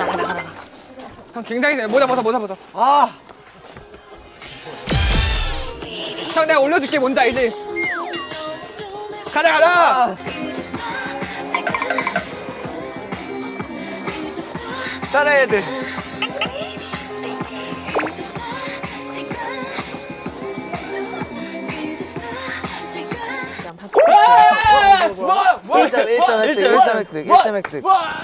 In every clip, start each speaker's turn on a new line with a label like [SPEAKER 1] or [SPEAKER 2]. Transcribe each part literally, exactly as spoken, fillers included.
[SPEAKER 1] 가자, 가자. 형 굉장히 세. 모자 벗어, 모자 벗어.
[SPEAKER 2] 아.
[SPEAKER 1] 형 내가 올려줄게. 뭔지 알지? 가자, 가자.
[SPEAKER 2] 아. 따라해야 돼.
[SPEAKER 1] 뭐? 뭐?
[SPEAKER 2] 일 점 일 점 획득, 일 점 획득, 일 점 획득.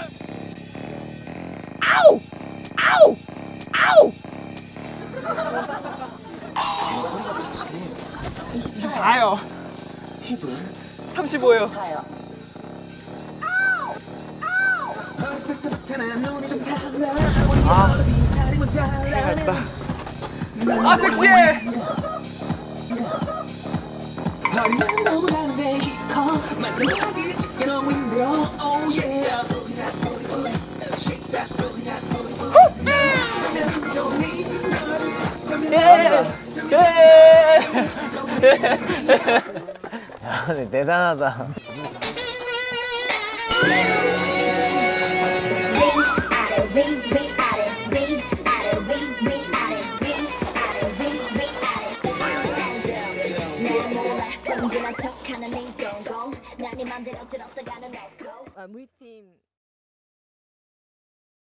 [SPEAKER 1] 아우! 아우! 아우! 이십사요. 삼십오요.
[SPEAKER 2] 아.
[SPEAKER 1] 아, 섹시해!
[SPEAKER 2] 야, 근데 대단하다.
[SPEAKER 3] 아, 우리 팀